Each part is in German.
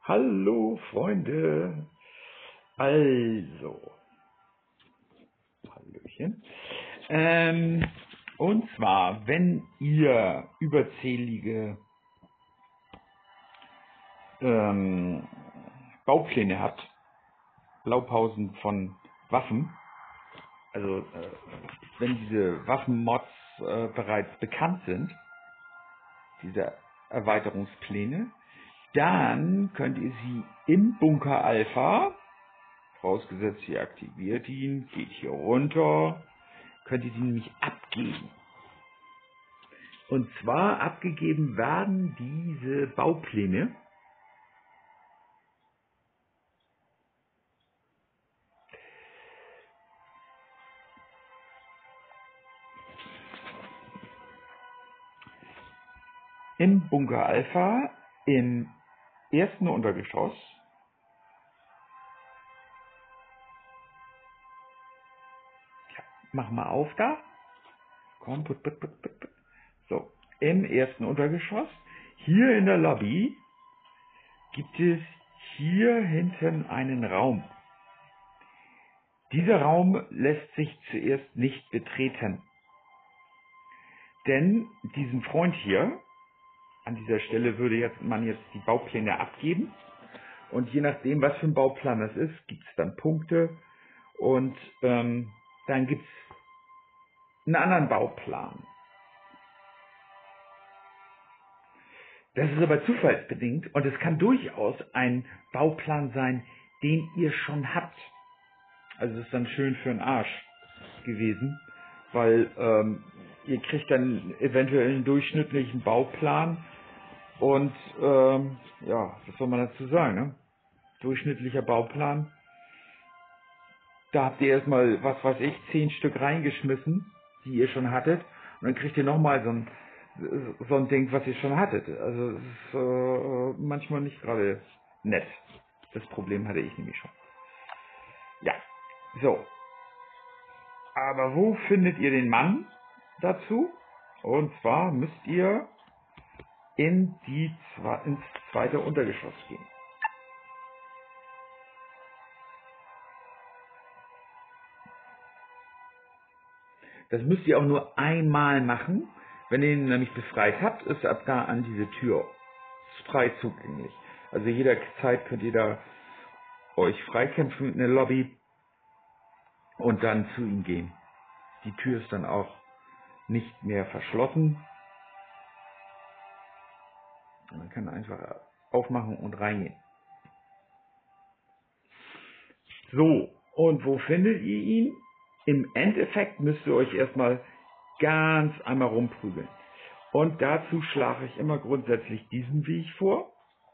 Hallo Freunde, also, Hallöchen. Und zwar, wenn ihr überzählige Baupläne habt, Blaupausen von Waffen, also wenn diese Waffenmods bereits bekannt sind, diese Erweiterungspläne, dann könnt ihr sie im Bunker Alpha, vorausgesetzt ihr aktiviert ihn, geht hier runter, könnt ihr die nämlich abgeben. Und zwar abgegeben werden diese Baupläne im Bunker Alpha im ersten Untergeschoss. Ja, mach mal auf da. Komm, put. So, im ersten Untergeschoss. Hier in der Lobby gibt es hier hinten einen Raum. Dieser Raum lässt sich zuerst nicht betreten. Denn diesen Freund hier, an dieser Stelle würde man jetzt die Baupläne abgeben. Und je nachdem, was für ein Bauplan das ist, gibt es dann Punkte. Und dann gibt es einen anderen Bauplan. Das ist aber zufallsbedingt und es kann durchaus ein Bauplan sein, den ihr schon habt. Also das ist dann schön für den Arsch gewesen, weil ihr kriegt dann eventuell einen durchschnittlichen Bauplan und ja, was soll man dazu sagen, ne? Durchschnittlicher Bauplan. Da habt ihr erstmal, was weiß ich, 10 Stück reingeschmissen, die ihr schon hattet, und dann kriegt ihr nochmal so ein Ding, was ihr schon hattet. Also es ist manchmal nicht gerade nett. Das Problem hatte ich nämlich schon. Ja, so. Aber wo findet ihr den Mann dazu? Und zwar müsst ihr ins zweite Untergeschoss gehen. Das müsst ihr auch nur einmal machen. Wenn ihr ihn nämlich befreit habt, ist ab da an diese Tür frei zugänglich. Also jederzeit könnt ihr da euch freikämpfen in der Lobby und dann zu ihm gehen. Die Tür ist dann auch nicht mehr verschlossen. Man kann einfach aufmachen und reingehen. So, und wo findet ihr ihn? Im Endeffekt müsst ihr euch erstmal ganz einmal rumprügeln. Und dazu schlage ich immer grundsätzlich diesen Weg vor.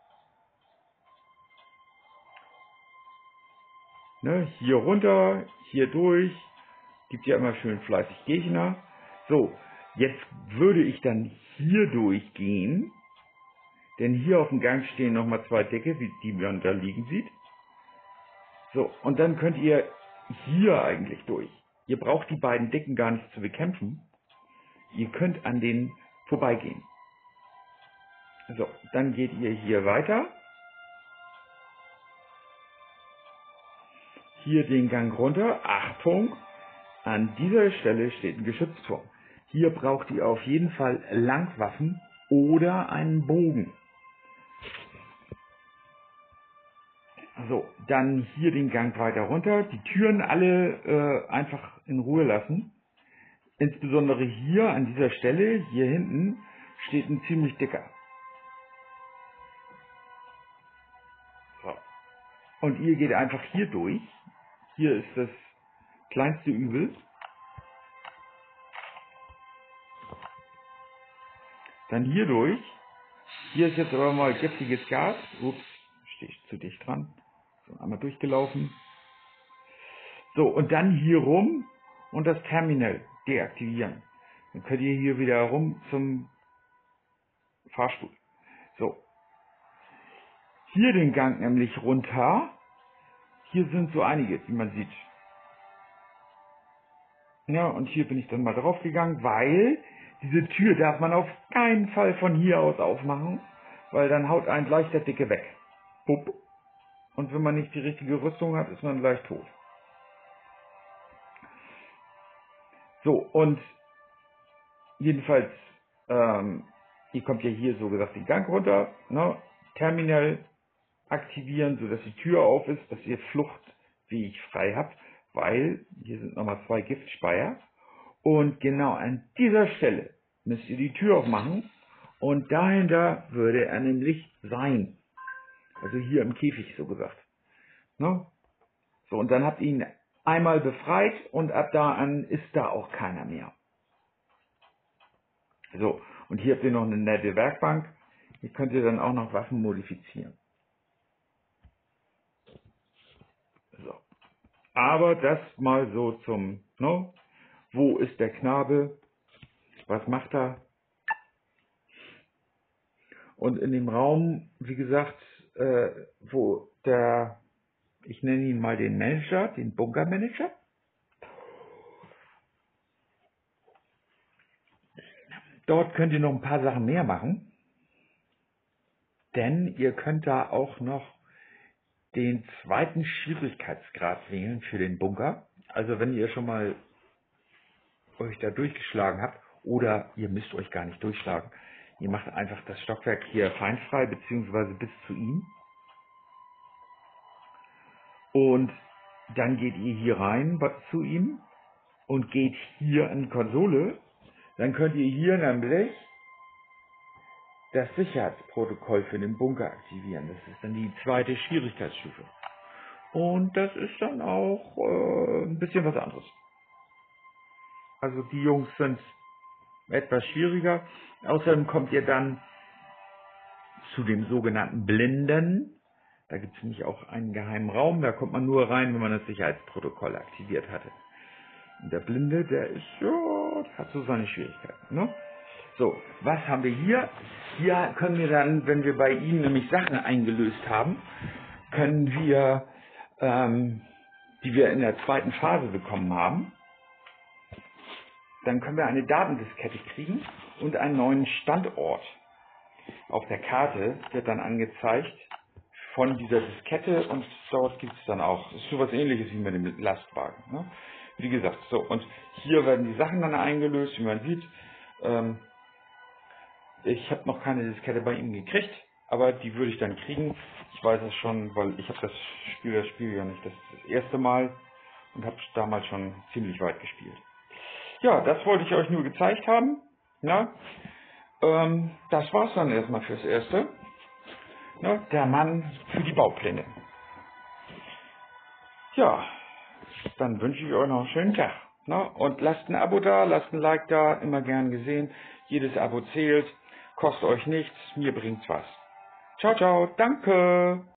Ne, hier runter, hier durch. Gibt ja immer schön fleißig Gegner. So, jetzt würde ich dann hier durchgehen. Denn hier auf dem Gang stehen nochmal 2 Decke, die man da liegen sieht. So, und dann könnt ihr hier eigentlich durch. Ihr braucht die beiden Decken gar nicht zu bekämpfen. Ihr könnt an denen vorbeigehen. So, dann geht ihr hier weiter. Hier den Gang runter. Achtung! An dieser Stelle steht ein Geschützturm. Hier braucht ihr auf jeden Fall Langwaffen oder einen Bogen. So, dann hier den Gang weiter runter. Die Türen alle einfach in Ruhe lassen. Insbesondere hier an dieser Stelle, hier hinten, steht ein ziemlich dicker. So. Und ihr geht einfach hier durch. Hier ist das kleinste Übel. Dann hier durch. Hier ist jetzt aber mal giftiges Gas. Ups, stehe ich zu dicht dran. So, einmal durchgelaufen. So, und dann hier rum und das Terminal deaktivieren. Dann könnt ihr hier wieder rum zum Fahrstuhl. So. Hier den Gang nämlich runter. Hier sind so einige, wie man sieht. Ja, und hier bin ich dann mal drauf gegangen, weil diese Tür darf man auf keinen Fall von hier aus aufmachen, weil dann haut ein gleich der Dicke weg. Bupp. Und wenn man nicht die richtige Rüstung hat, ist man gleich tot. So, und jedenfalls, ihr kommt ja hier so gesagt den Gang runter, ne? Terminal aktivieren, sodass die Tür auf ist, dass ihr Fluchtweg frei habt, weil hier sind nochmal 2 Giftspeier. Und genau an dieser Stelle müsst ihr die Tür aufmachen und dahinter würde er nämlich sein. Also hier im Käfig so gesagt. Ne? So, und dann habt ihr ihn einmal befreit und ab da an ist da auch keiner mehr. So, und hier habt ihr noch eine nette Werkbank. Hier könnt ihr dann auch noch Waffen modifizieren. So. Aber das mal so zum, ne? Wo ist der Knabe? Was macht er? Und in dem Raum, wie gesagt, wo der, ich nenne ihn mal den Manager, den Bunkermanager. Dort könnt ihr noch ein paar Sachen mehr machen. Denn ihr könnt da auch noch den 2. Schwierigkeitsgrad wählen für den Bunker. Also wenn ihr schon mal euch da durchgeschlagen habt, oder ihr müsst euch gar nicht durchschlagen. Ihr macht einfach das Stockwerk hier feindfrei, beziehungsweise bis zu ihm. Und dann geht ihr hier rein zu ihm und geht hier an die Konsole. Dann könnt ihr hier nämlich das Sicherheitsprotokoll für den Bunker aktivieren. Das ist dann die 2. Schwierigkeitsstufe. Und das ist dann auch ein bisschen was anderes. Also die Jungs sind etwas schwieriger. Außerdem kommt ihr dann zu dem sogenannten Blinden. Da gibt es nämlich auch einen geheimen Raum. Da kommt man nur rein, wenn man das Sicherheitsprotokoll aktiviert hatte. Und der Blinde, der ist, ja, der hat so seine Schwierigkeiten. Ne? So, was haben wir hier? Hier können wir dann, wenn wir bei ihm nämlich Sachen eingelöst haben, können wir, die wir in der 2. Phase bekommen haben, dann können wir eine Datendiskette kriegen und einen neuen Standort. Auf der Karte wird dann angezeigt von dieser Diskette und dort gibt es dann auch, das ist sowas ähnliches wie mit dem Lastwagen. Ne? Wie gesagt, so, und hier werden die Sachen dann eingelöst, wie man sieht. Ich habe noch keine Diskette bei ihm gekriegt, aber die würde ich dann kriegen. Ich weiß es schon, weil ich habe das Spiel ja nicht das erste Mal und habe damals schon ziemlich weit gespielt. Ja, das wollte ich euch nur gezeigt haben. Ja, das war's dann erstmal fürs Erste. Ja, der Mann für die Baupläne. Ja, dann wünsche ich euch noch einen schönen Tag. Ne? Und lasst ein Abo da, lasst ein Like da, immer gern gesehen. Jedes Abo zählt, kostet euch nichts, mir bringt's was. Ciao, ciao, danke.